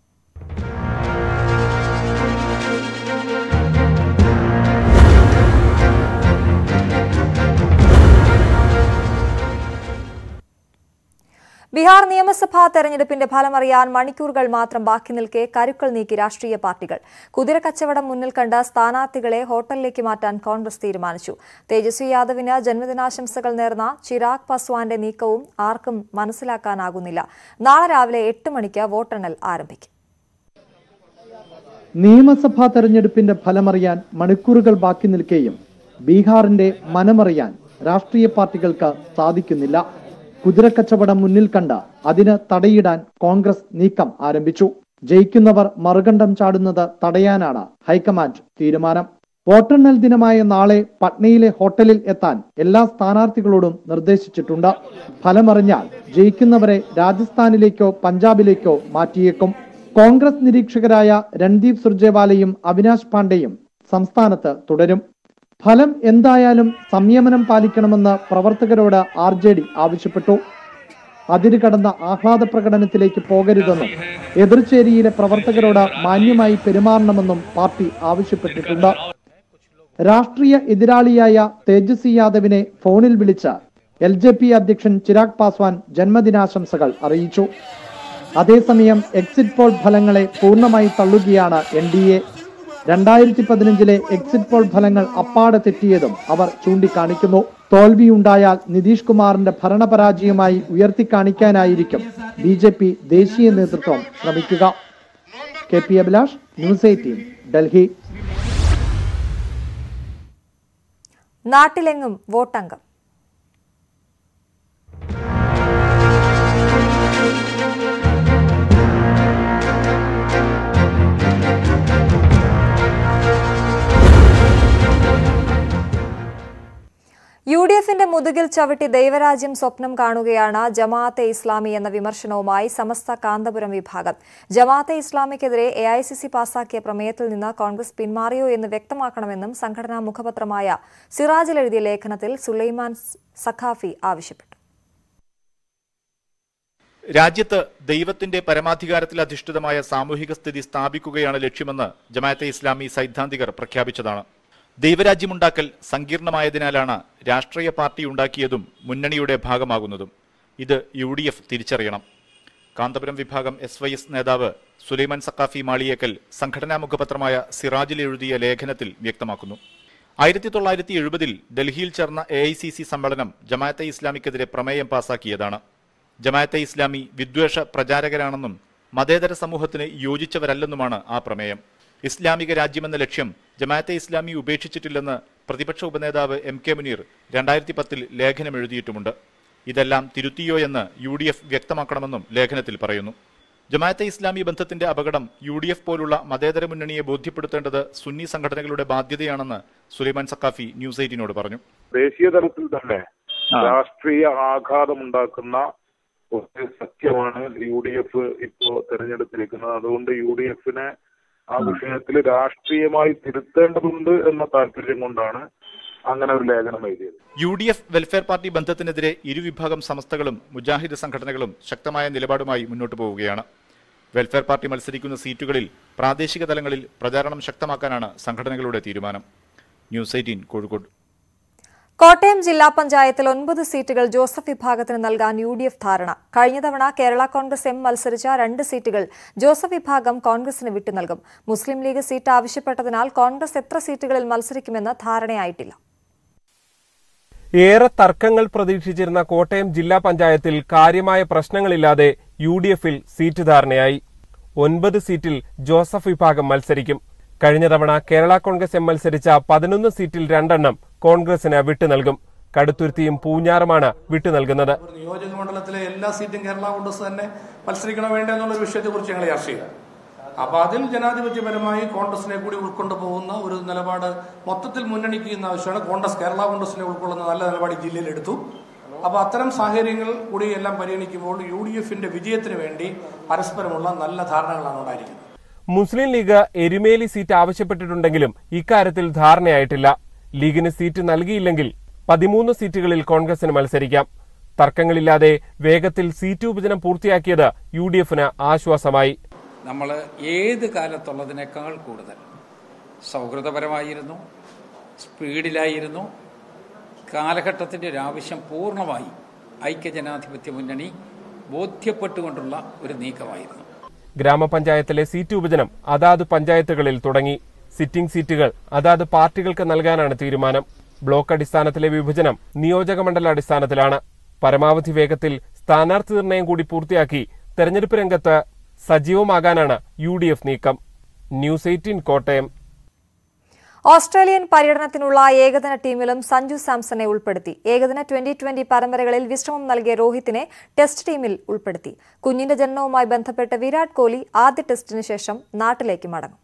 ബീഹാർ നിയമസഭാ തെരഞ്ഞെടുപ്പിന്റെ ഫലമറിയാൻ മണിക്കൂറുകൾ മാത്രം ബാക്കി നിൽക്കെ കരുക്കൾ നീക്കി രാഷ്ട്രീയ പാർട്ടികൾ. കുതിരക്കച്ചവടം മുന്നിൽ കണ്ട സ്ഥാനാർത്ഥികളെ ഹോട്ടലിലേക്ക് മാറ്റാൻ കോൺഗ്രസ് തീരുമാനിച്ചു. തേജസ്വി യാദവിന് ജന്മദിനാശംസകൾ നേർന്ന ചിരാഗ് പാസ്വാന്റെ നീക്കവും ആർക്കും മനസ്സിലാക്കാനാകുന്നില്ല. നാളെ രാവിലെ എട്ട് മണിക്ക് വോട്ടെണ്ണൽ ആരംഭിക്കും. നിയമസഭാ തെരഞ്ഞെടുപ്പിന്റെ ഫലമറിയാൻ മണിക്കൂറുകൾ ബാക്കി നിൽക്കെയും ബീഹാറിന്റെ മനമറിയാൻ രാഷ്ട്രീയ പാർട്ടികൾക്ക് സാധിക്കുന്നില്ല. കുതിരക്കച്ചവടം മുന്നിൽ കണ്ട അതിന് തടയിടാൻ കോൺഗ്രസ് നീക്കം ആരംഭിച്ചു. ജയിക്കുന്നവർ മറുകണ്ഠം ചാടുന്നത് തടയാനാണ് ഹൈക്കമാൻഡ് തീരുമാനം. വോട്ടെണ്ണൽ ദിനമായ നാളെ പട്നയിലെ ഹോട്ടലിൽ എത്താൻ എല്ലാ സ്ഥാനാർത്ഥികളോടും നിർദ്ദേശിച്ചിട്ടുണ്ട്. ഫലമറിഞ്ഞാൽ ജയിക്കുന്നവരെ രാജസ്ഥാനിലേക്കോ പഞ്ചാബിലേക്കോ മാറ്റിയേക്കും. കോൺഗ്രസ് നിരീക്ഷകരായ രൺദീപ് സുർജേവാലയും അവിനാശ് പാണ്ഡെയും സംസ്ഥാനത്ത് തുടരും. ഫലം എന്തായാലും സംയമനം പാലിക്കണമെന്ന് പ്രവർത്തകരോട് ആർ ജെ ഡി ആവശ്യപ്പെട്ടു. അതിരുകടന്ന ആഹ്ലാദ പ്രകടനത്തിലേക്ക് പോകരുതെന്നും എതിർചേരിയിലെ പ്രവർത്തകരോട് മാന്യമായി പെരുമാറണമെന്നും പാർട്ടി ആവശ്യപ്പെട്ടിട്ടുണ്ട്. രാഷ്ട്രീയ എതിരാളിയായ തേജസ്വി യാദവിനെ ഫോണിൽ വിളിച്ച് എൽ ജെ പി അധ്യക്ഷൻ ചിരാഗ് പാസ്വാൻ ജന്മദിനാശംസകൾ അറിയിച്ചു. അതേസമയം എക്സിറ്റ് പോൾ ഫലങ്ങളെ പൂർണ്ണമായി തള്ളുകയാണ് എൻ ഡി എ. രണ്ടായിരത്തി പതിനഞ്ചിലെ എക്സിറ്റ് പോൾ ഫലങ്ങൾ അപ്പാടെ തെറ്റിയതും അവർ ചൂണ്ടിക്കാണിക്കുന്നു. തോൽവിയുണ്ടായാൽ നിതീഷ് കുമാറിന്റെ ഭരണപരാജയമായി ഉയർത്തിക്കാണിക്കാനായിരിക്കും ബി ജെ പി ദേശീയ നേതൃത്വം ശ്രമിക്കുക. K P Abhilash, news eighteen, Delhi. നാട്ടിലെങ്ങും വോട്ടംഗം. യു ഡി എഫിന്റെ മുതുകിൽ ചവിട്ടി ദൈവരാജ്യം സ്വപ്നം കാണുകയാണ് ജമാഅത്തെ ഇസ്ലാമി എന്ന വിമർശനവുമായി സമസ്ത കാന്തപുരം വിഭാഗം. ജമാഅത്തെ ഇസ്ലാമിക്കെതിരെ എ ഐ സി സി പാസാക്കിയ പ്രമേയത്തിൽ നിന്ന് കോൺഗ്രസ് പിന്മാറിയോ എന്ന് വ്യക്തമാക്കണമെന്നും സംഘടനാ മുഖപത്രമായ സിറാജിൽ എഴുതിയ ലേഖനത്തിൽ സുലൈമാൻ സഖാഫി ആവശ്യപ്പെട്ടു. രാജ്യത്ത് ദൈവത്തിന്റെ പരമാധികാരത്തിൽ അധിഷ്ഠിതമായ സാമൂഹിക സ്ഥിതി സ്ഥാപിക്കുകയാണ് ലക്ഷ്യമെന്ന് ജമാഅത്തെ ഇസ്ലാമി സൈദ്ധാന്തികർ പ്രഖ്യാപിച്ചതാണ്. ദൈവരാജ്യമുണ്ടാക്കൽ സങ്കീർണമായതിനാലാണ് രാഷ്ട്രീയ പാർട്ടി ഉണ്ടാക്കിയതും മുന്നണിയുടെ ഭാഗമാകുന്നതും. ഇത് യു ഡി എഫ് തിരിച്ചറിയണം. കാന്തപുരം വിഭാഗം എസ് വൈ എസ് നേതാവ് സുലൈമാൻ സഖാഫി മാളിയേക്കൽ സംഘടനാ മുഖപത്രമായ സിറാജിൽ എഴുതിയ ലേഖനത്തിൽ വ്യക്തമാക്കുന്നു. ആയിരത്തി തൊള്ളായിരത്തി എഴുപതിൽ ഡൽഹിയിൽ ചേർന്ന എ ഐ സി സി സമ്മേളനം ജമാഅത്തെ ഇസ്ലാമിക്കെതിരെ പ്രമേയം പാസാക്കിയതാണ്. ജമാഅത്തെ ഇസ്ലാമി വിദ്വേഷ പ്രചാരകരാണെന്നും മതേതര സമൂഹത്തിന് യോജിച്ചവരല്ലെന്നുമാണ് ആ പ്രമേയം. ഇസ്ലാമിക രാജ്യമെന്ന ലക്ഷ്യം ജമാഅത്തെ ഇസ്ലാമി ഉപേക്ഷിച്ചിട്ടില്ലെന്ന് പ്രതിപക്ഷ ഉപനേതാവ് എം കെ മുനീർ രണ്ടായിരത്തി പത്തിൽ ലേഖനം എഴുതിയിട്ടുമുണ്ട്. ഇതെല്ലാം തിരുത്തിയോ എന്ന് യു ഡി എഫ് വ്യക്തമാക്കണമെന്നും ലേഖനത്തിൽ പറയുന്നു. ജമാഅത്തെ ഇസ്ലാമി ബന്ധത്തിന്റെ അപകടം യു ഡി എഫ് പോലുള്ള മതേതര മുന്നണിയെ ബോധ്യപ്പെടുത്തേണ്ടത് സുന്നി സംഘടനകളുടെ ബാധ്യതയാണെന്ന് സുലൈമാൻ സക്കാഫി ന്യൂസ് എയ്റ്റീനോട് പറഞ്ഞു. ദേശീയ തലത്തിൽ തന്നെ രാഷ്ട്രീയ ആഘാതമുണ്ടാക്കുന്ന ഒരു സത്യമാണ് യു ഡി എഫ് ഇപ്പോ തെരഞ്ഞെടുത്തിരിക്കുന്നത്. അതുകൊണ്ട് യു ഡി എഫിനെ ആ വിഷയത്തിൽ രാഷ്ട്രീയമായി തിരുത്തേണ്ടതുണ്ട് എന്ന താല്പര്യം കൊണ്ടാണ് അങ്ങനെ ഒരു ലേഖനം എഴുതിയത്. U D F welfare party ബന്ധത്തിനെതിരെ ഇരുവിഭാഗം സംസ്ഥകളും മുജാഹിദ് സംഘടനകളും ശക്തമായ നിലപാടുമായി മുന്നോട്ടു പോവുകയാണ്. വെൽഫെയർ പാർട്ടി മത്സരിക്കുന്ന സീറ്റുകളിൽ പ്രാദേശിക തലങ്ങളിൽ പ്രചാരണം ശക്തമാക്കാനാണ് സംഘടനകളുടെ തീരുമാനം. News eighteen Kozhikode. കോട്ടയം ജില്ലാ പഞ്ചായത്തിൽ ഒൻപത് സീറ്റുകൾ ജോസഫ് വിഭാഗത്തിന് നൽകാൻ യു ഡി എഫ് ധാരണ. കഴിഞ്ഞ തവണ കേരള കോൺഗ്രസ് എം മത്സരിച്ച രണ്ട് സീറ്റുകൾ ജോസഫ് വിഭാഗം കോൺഗ്രസിന് വിട്ടു നൽകും. മുസ്ലിം ലീഗ് സീറ്റ് ആവശ്യപ്പെട്ടതിനാൽ കോൺഗ്രസ് എത്ര സീറ്റുകളിൽ മത്സരിക്കുമെന്ന് ധാരണയായിട്ടില്ല. ഏറെ തർക്കങ്ങൾ പ്രതീക്ഷിച്ചിരുന്ന കോട്ടയം ജില്ലാ പഞ്ചായത്തിൽ കാര്യമായ പ്രശ്നങ്ങളില്ലാതെ യു ഡി എഫിൽ സീറ്റ് ധാരണയായി. ഒൻപത് സീറ്റിൽ ജോസഫ് വിഭാഗം മത്സരിക്കും. കഴിഞ്ഞ തവണ കേരള കോൺഗ്രസ് എം മത്സരിച്ച പതിനൊന്ന് സീറ്റിൽ രണ്ടെണ്ണം കോൺഗ്രസിന് വിട്ടു നൽകും. കടുത്തുരുത്തിയും പൂഞ്ഞാറുമാണ് വിട്ടു നൽകുന്നത്. നിയോജക മണ്ഡലത്തിലെ എല്ലാ സീറ്റും കേരള കോൺഗ്രസ് തന്നെ മത്സരിക്കണം വേണ്ട എന്നുള്ള വിഷയത്തെ കുറിച്ച് ഞങ്ങൾ ചർച്ച ചെയ്യുക. അപ്പൊ അതിൽ ജനാധിപത്യപരമായി കോൺഗ്രസിനെ കൂടി ഉൾക്കൊണ്ടു പോകുന്ന ഒരു നിലപാട് മൊത്തത്തിൽ മുന്നണിക്ക് ചെയ്യുന്ന ആവശ്യമാണ്. കോൺഗ്രസ് കേരള കോൺഗ്രസിനെ ഉൾക്കൊള്ളുന്ന നല്ല നിലപാട് ജില്ലയിൽ എടുത്തു. അപ്പൊ അത്തരം സാഹചര്യങ്ങൾ കൂടി എല്ലാം പരിഗണിക്കുമ്പോൾ യു ഡി എഫിന്റെ വിജയത്തിന് വേണ്ടി പരസ്പരമുള്ള നല്ല ധാരണകളാണ് ഉണ്ടായിരിക്കുന്നത്. മുസ്ലിം ലീഗ് എരുമേലി സീറ്റ് ആവശ്യപ്പെട്ടിട്ടുണ്ടെങ്കിലും ഇക്കാര്യത്തിൽ ധാരണയായിട്ടില്ല. ലീഗിന് സീറ്റ് നൽകിയില്ലെങ്കിൽ പതിമൂന്ന് സീറ്റുകളിൽ കോൺഗ്രസിന് മത്സരിക്കാം. തർക്കങ്ങളില്ലാതെ വേഗത്തിൽ സീറ്റ് വിഭജനം പൂർത്തിയാക്കിയത് യു ഡി എഫിന് ആശ്വാസമായി. നമ്മൾ ഏത് കാലത്തുള്ളതിനേക്കാൾ കൂടുതൽ സൗഹൃദപരമായിരുന്നു, സ്പീഡിലായിരുന്നു. കാലഘട്ടത്തിൻ്റെ ഒരു ആവശ്യം പൂർണ്ണമായി ഐക്യജനാധിപത്യ മുന്നണി ബോധ്യപ്പെട്ടുകൊണ്ടുള്ള ഒരു നീക്കമായിരുന്നു. ഗ്രാമപഞ്ചായത്തിലെ സീറ്റ് വിഭജനം അതാത് പഞ്ചായത്തുകളിൽ തുടങ്ങി. സിറ്റിംഗ് സീറ്റുകൾ അതാത് പാർട്ടികൾക്ക് നൽകാനാണ് തീരുമാനം. ബ്ലോക്ക് അടിസ്ഥാനത്തിലെ വിഭജനം നിയോജകമണ്ഡല അടിസ്ഥാനത്തിലാണ്. പരമാവധി വേഗത്തിൽ സ്ഥാനാർത്ഥി നിർണയം കൂടി പൂർത്തിയാക്കി തെരഞ്ഞെടുപ്പ് രംഗത്ത് സജീവമാകാനാണ് യു ഡി എഫ് നീക്കം. News eighteen Kottayam. ഓസ്ട്രേലിയൻ പര്യടനത്തിനുള്ള ഏകദിന ടീമിലും സഞ്ജു സാംസണെ ഉൾപ്പെടുത്തി. ഏകദിന ട്വന്റി ട്വന്റി പരമ്പരകളിൽ വിശ്രമം നൽകിയ രോഹിത്തിനെ ടെസ്റ്റ് ടീമിൽ ഉൾപ്പെടുത്തി. കുഞ്ഞിന്റെ ജനനവുമായി ബന്ധപ്പെട്ട് വിരാട് കോഹ്ലി ആദ്യ ടെസ്റ്റിന് ശേഷം നാട്ടിലേക്ക് മടങ്ങും.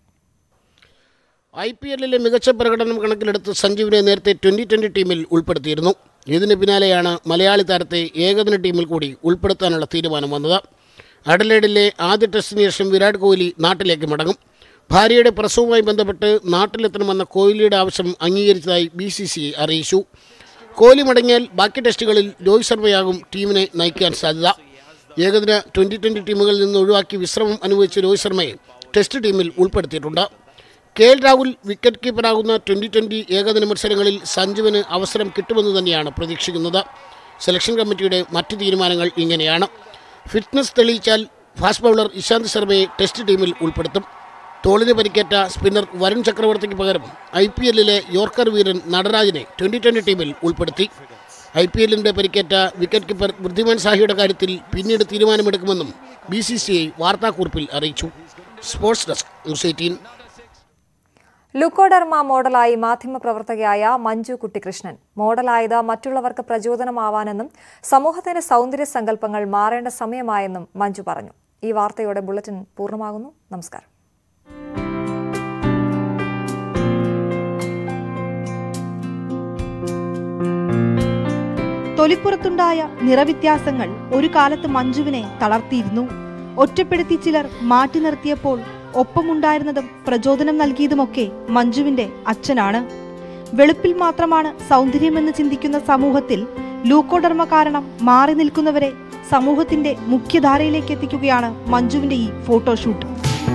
ഐ പി എല്ലിലെ മികച്ച പ്രകടനം കണക്കിലെടുത്ത് സഞ്ജുവിനെ നേരത്തെ ട്വന്റി ട്വന്റി ടീമിൽ ഉൾപ്പെടുത്തിയിരുന്നു. ഇതിന് പിന്നാലെയാണ് മലയാളി താരത്തെ ഏകദിന ടീമിൽ കൂടി ഉൾപ്പെടുത്താനുള്ള തീരുമാനം വന്നത്. അഡലേഡിലെ ആദ്യ ടെസ്റ്റിന് ശേഷം വിരാട് കോഹ്ലി നാട്ടിലേക്ക് മടങ്ങും. ഭാര്യയുടെ പ്രസവവുമായി ബന്ധപ്പെട്ട് നാട്ടിലെത്തണമെന്ന കോഹ്ലിയുടെ ആവശ്യം അംഗീകരിച്ചതായി ബി സി സി ഐ അറിയിച്ചു. കോഹ്ലി മടങ്ങിയാൽ ബാക്കി ടെസ്റ്റുകളിൽ രോഹിത് ശർമ്മയാകും ടീമിനെ നയിക്കാൻ സാധ്യത. ഏകദിന ട്വന്റി ട്വന്റി ടീമുകളിൽ നിന്ന് ഒഴിവാക്കി വിശ്രമം അനുഭവിച്ച രോഹിത് ശർമ്മയെ ടെസ്റ്റ് ടീമിൽ ഉൾപ്പെടുത്തിയിട്ടുണ്ട്. കെ എൽ രാഹുൽ വിക്കറ്റ് കീപ്പറാകുന്ന ട്വന്റി ട്വന്റി ഏകദിന മത്സരങ്ങളിൽ സഞ്ജുവിന് അവസരം കിട്ടുമെന്ന് തന്നെയാണ് പ്രതീക്ഷിക്കുന്നത്. സെലക്ഷൻ കമ്മിറ്റിയുടെ മറ്റു തീരുമാനങ്ങൾ ഇങ്ങനെയാണ്. ഫിറ്റ്നസ് തെളിയിച്ചാൽ ഫാസ്റ്റ് ബൗളർ ഇശാന്ത് ശർമ്മയെ ടെസ്റ്റ് ടീമിൽ ഉൾപ്പെടുത്തും. തോളിന് പരിക്കേറ്റ സ്പിന്നർ വരുൺ ചക്രവർത്തിക്ക് പകരം ഐ പി എല്ലിലെ യോർക്കർ വീരൻ നടരാജിനെ ട്വന്റി ട്വന്റി ടീമിൽ ഉൾപ്പെടുത്തി. ഐ പി എല്ലിന്റെ പരിക്കേറ്റ വിക്കറ്റ് കീപ്പർ വൃദ്ധിമാൻ സാഹിയുടെ കാര്യത്തിൽ പിന്നീട് തീരുമാനമെടുക്കുമെന്നും ബി സി സി ഐ വാർത്താക്കുറിപ്പിൽ അറിയിച്ചു. Sports desk news eighteen. Leucoderma മോഡലായി മാധ്യമപ്രവർത്തകയായ മഞ്ജു കുട്ടിക്കൃഷ്ണൻ. മോഡലായത് മറ്റുള്ളവർക്ക് പ്രചോദനമാവാനെന്നും സമൂഹത്തിന്റെ സൗന്ദര്യ സങ്കല്പങ്ങൾ മാറേണ്ട സമയമായെന്നും മഞ്ജു പറഞ്ഞു. ഈ വാർത്തയോടെ ബുള്ളറ്റിൻ പൂർണ്ണമാകുന്നു. നമസ്കാരം. തൊലിപ്പുറത്തുണ്ടായ നിറവ്യത്യാസങ്ങൾ ഒരു കാലത്ത് മഞ്ജുവിനെ തളർത്തിയിരുന്നു. ഒറ്റപ്പെടുത്തി ചിലർ മാറ്റി നിർത്തിയപ്പോൾ ഒപ്പമുണ്ടായിരുന്നതും പ്രചോദനം നൽകിയതുമൊക്കെ മഞ്ജുവിന്റെ അച്ഛനാണ്. വെളുപ്പിൽ മാത്രമാണ് സൗന്ദര്യമെന്ന് ചിന്തിക്കുന്ന സമൂഹത്തിൽ ലൂക്കോഡർമ കാരണം മാറി നിൽക്കുന്നവരെ സമൂഹത്തിന്റെ മുഖ്യധാരയിലേക്ക് എത്തിക്കുകയാണ് മഞ്ജുവിന്റെ ഈ ഫോട്ടോഷൂട്ട്.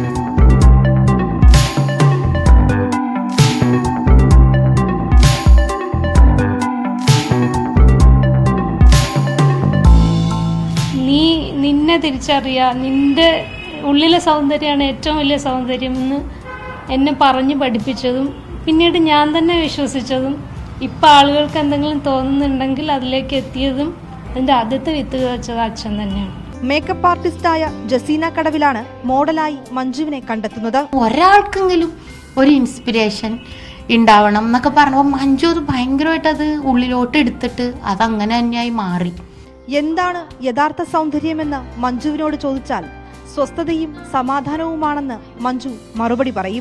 നീ നിന്നെ തിരിച്ചറിയുക, നിന്റെ ഉള്ളിലെ സൗന്ദര്യമാണ് ഏറ്റവും വലിയ സൗന്ദര്യം എന്ന് എന്നെ പറഞ്ഞു പഠിപ്പിച്ചതും പിന്നീട് ഞാൻ തന്നെ വിശ്വസിച്ചതും ഇപ്പം ആളുകൾക്ക് എന്തെങ്കിലും തോന്നുന്നുണ്ടെങ്കിൽ അതിലേക്ക് എത്തിയതും അതിൻ്റെ ആദ്യത്തെ വിത്ത് വെച്ചത് അച്ഛൻ തന്നെയാണ്. മേക്കപ്പ് ആർട്ടിസ്റ്റായ ജസീന കടവിലാണ് മോഡലായി മഞ്ജുവിനെ കണ്ടെത്തുന്നത്. ഒരാൾക്കെങ്കിലും ഒരു ഇൻസ്പിരേഷൻ ഉണ്ടാവണം എന്നൊക്കെ പറഞ്ഞപ്പോൾ മഞ്ജു അത് ഭയങ്കരമായിട്ട് അത് ഉള്ളിലോട്ട് എടുത്തിട്ട് അതങ്ങനെ തന്നെയായി മാറി. എന്താണ് യഥാർത്ഥ സൗന്ദര്യമെന്ന് മഞ്ജുവിനോട് ചോദിച്ചാൽ സ്വസ്ഥതയും സമാധാനവുമാണെന്ന് മഞ്ജു മറുപടി പറയും.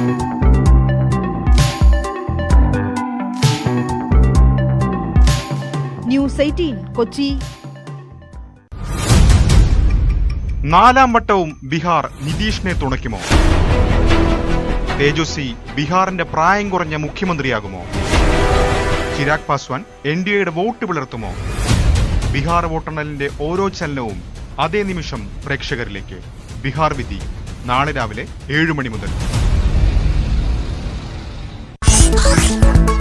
News eighteen Kochi. നാലാം വട്ടവും ബീഹാർ നിതീഷിനെ തുണയ്ക്കുമോ? തേജസ്വി ബീഹാറിന്റെ പ്രായം കുറഞ്ഞ മുഖ്യമന്ത്രിയാകുമോ? ചിരാഗ് പാസ്വാൻ എൻ ഡി എയുടെ വോട്ട് പിളർത്തുമോ? ബീഹാർ വോട്ടെണ്ണലിന്റെ ഓരോ ചലനവും അതേ നിമിഷം പ്രേക്ഷകരിലേക്ക്. ബീഹാർ വിധി നാളെ രാവിലെ ഏഴ് മണി മുതൽ.